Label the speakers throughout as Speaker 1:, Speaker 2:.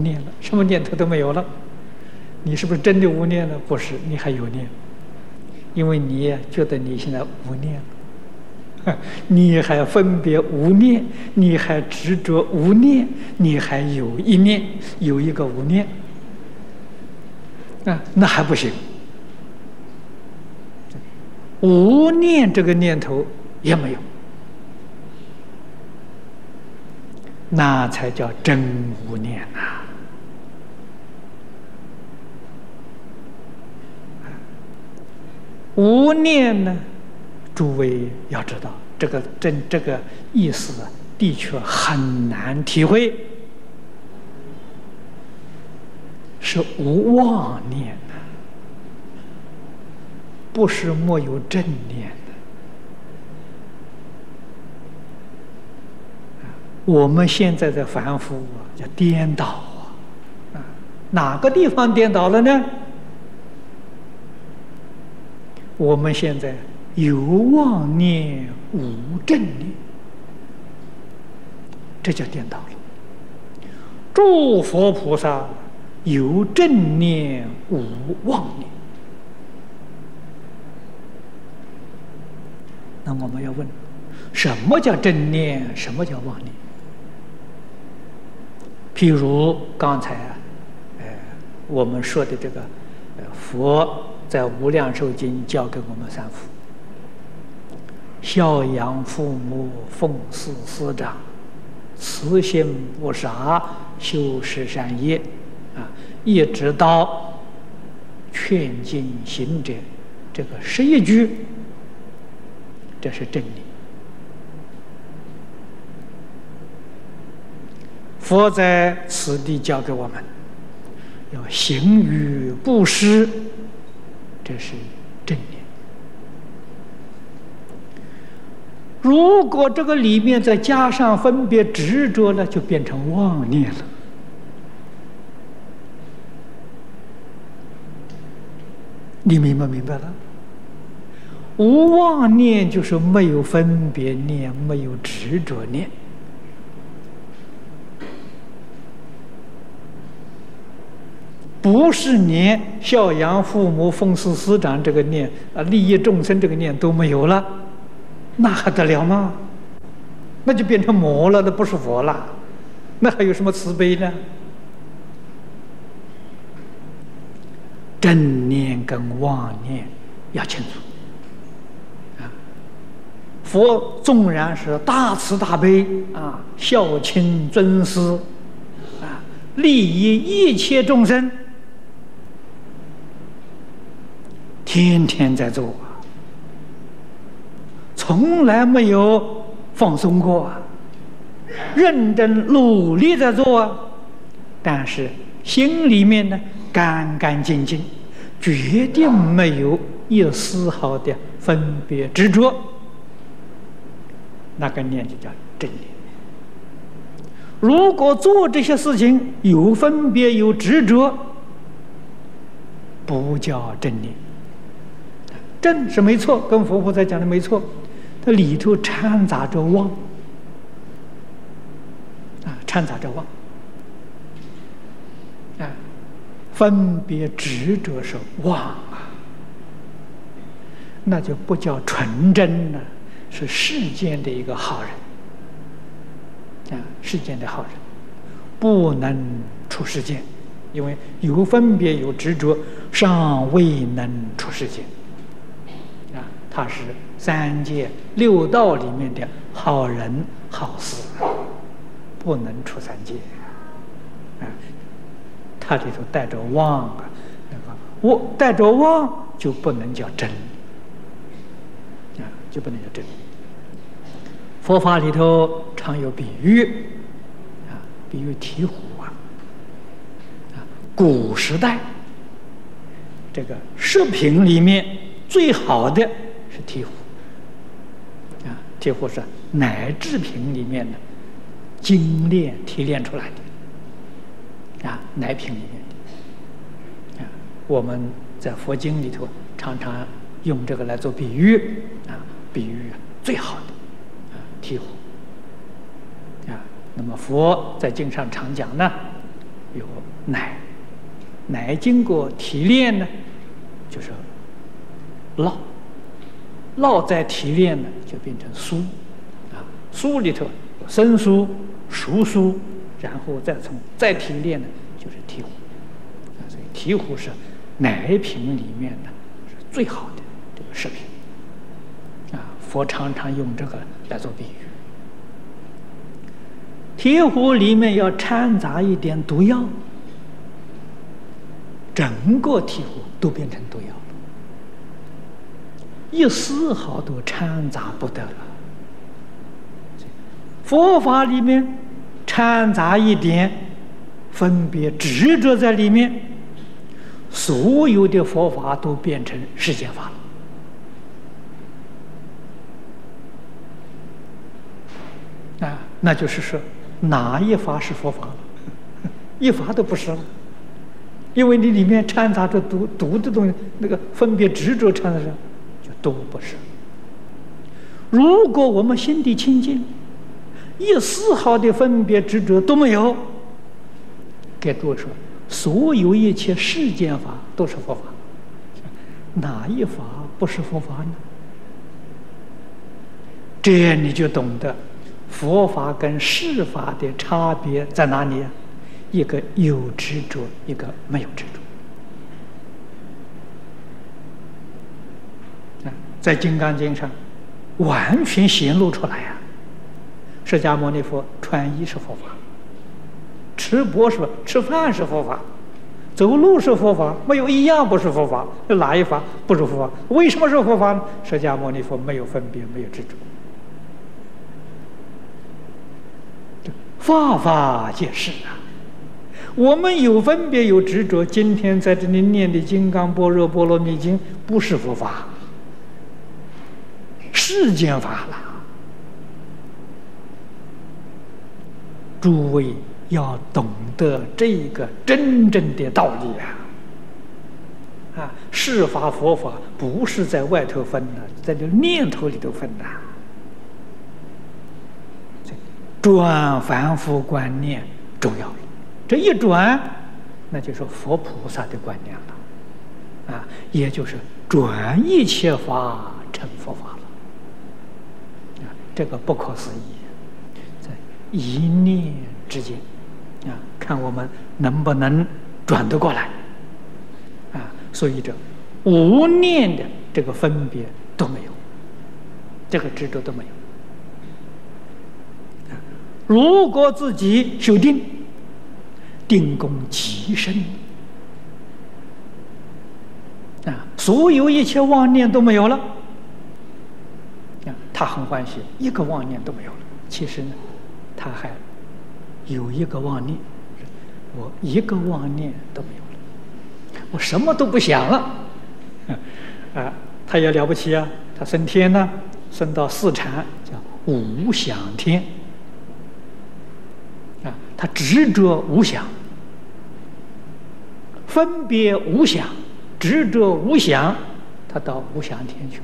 Speaker 1: 念了，什么念头都没有了。你是不是真的无念了？不是，你还有念，因为你觉得你现在无念了，你还分别无念，你还执着无念，你还有一念，有一个无念啊，那还不行。无念这个念头也没有，那才叫真无念呐。无念呢，诸位要知道，这个意思的确很难体会，是无妄念的，不是没有正念的。我们现在的凡夫叫颠倒啊，哪个地方颠倒了呢？我们现在有妄念无正念，这叫颠倒了。诸佛菩萨有正念无妄念。那我们要问，什么叫正念？什么叫妄念？譬如刚才我们说的这个佛在《无量寿经》教给我们三福：孝养父母，奉事师长，慈心不杀，修十善业，一直到劝进行者，这个11句，这是正念。佛在此地教给我们，要行于布施，这是正念。如果这个里面再加上分别执着了，就变成妄念了。你明白了？无妄念就是没有分别念，没有执着念。不是连孝养父母、奉事师长这个念利益众生这个念都没有了，那还得了吗？那就变成魔了，那不是佛了，那还有什么慈悲呢？正念跟妄念要清楚啊！佛纵然是大慈大悲啊，孝亲尊师啊，利益一切众生，天天在做啊，从来没有放松过啊，认真努力在做啊，但是心里面呢干干净净，决定没有一丝毫的分别执着，那个念就叫正念。如果做这些事情有分别有执着，不叫正念。正是没错，跟佛菩萨讲的没错，它里头掺杂着妄啊，掺杂着妄啊，分别执着是妄啊，那就不叫纯真了，是世间的一个好人啊，世间的好人不能出世间，因为有分别有执着，尚未能出世间。他是三界六道里面的好人好事，不能出三界啊！他里头带着妄啊，我带着妄就不能叫真啊，就不能叫真。佛法里头常有比喻啊，比喻醍醐啊，古时代这个食品里面最好的是醍醐啊，醍醐是奶制品里面的精炼提炼出来的啊，奶品里面的啊，我们在佛经里头常常用这个来做比喻啊，比喻最好的啊醍醐啊。那么佛在经上常讲呢， 有奶，奶经过提炼呢，就是酪，酪再提炼呢，就变成酥，啊，酥里头有生酥、熟酥，然后再提炼呢，就是醍醐，啊，所以醍醐是奶品里面呢是最好的这个食品，啊，佛常常用这个来做比喻。醍醐里面要掺杂一点毒药，整个醍醐都变成毒药了，一丝毫都掺杂不得了。佛法里面掺杂一点分别执着在里面，所有的佛法都变成世间法了。啊，那就是说，哪一法是佛法了？一法都不是了，因为你里面掺杂着毒的东西，那个分别执着掺杂着，就都不是。如果我们心地清净，一丝毫的分别执着都没有，该诸位说，所有一切世间法都是佛法，哪一法不是佛法呢？这样你就懂得佛法跟世法的差别在哪里啊？一个有执着，一个没有执着。在《金刚经》上完全显露出来呀！释迦牟尼佛穿衣是佛法，吃钵是吃饭是佛法，走路是佛法，没有一样不是佛法。哪一法不是佛法？为什么是佛法呢？释迦牟尼佛没有分别，没有执着。法法皆是啊！我们有分别有执着，今天在这里念的《金刚般若波罗蜜经》不是佛法，世间法了。诸位要懂得这个真正的道理啊！啊，世法佛法不是在外头分的，在这念头里头分的。转凡夫观念重要了，这一转，那就是佛菩萨的观念了，啊，也就是转一切法成佛法了，啊，这个不可思议，在一念之间，啊，看我们能不能转得过来，啊，所以这无念的这个分别都没有，这个执着都没有。如果自己修定，定功极深啊，所有一切妄念都没有了啊，他很欢喜，一个妄念都没有了。其实呢，他还有一个妄念，我一个妄念都没有了，我什么都不想了啊，他也了不起啊，他升天呢，升到四禅，叫无想天。啊，他执着无想，分别无想，执着无想，他到无想天去了，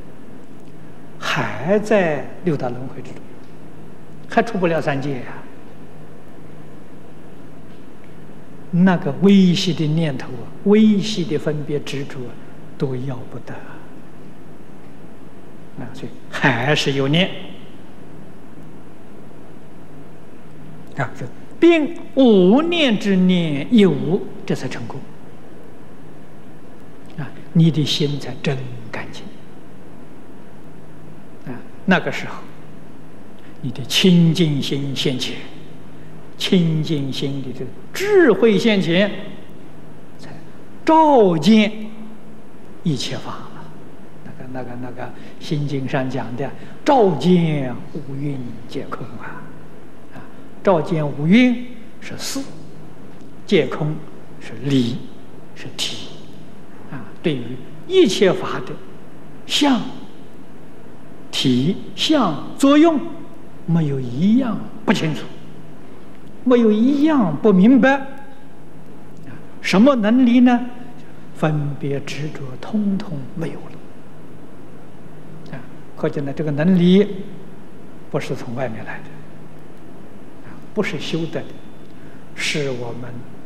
Speaker 1: 还在六道轮回之中，还出不了三界啊！那个微细的念头啊，微细的分别执着啊，都要不得啊！所以还是有念。啊，并无念之念亦无，这才成功。啊，你的心才真干净。啊，那个时候，你的清净心现前，清净心里的智慧现前，才照见一切法了。那个心经上讲的，照见五蕴皆空啊。照见五蕴是事，见空是理，是体，啊，对于一切法的相、体、相、作用，没有一样不清楚，没有一样不明白。什么能力呢？分别执着通通没有了。啊，可见呢，这个能力不是从外面来的，不是修得的，是我们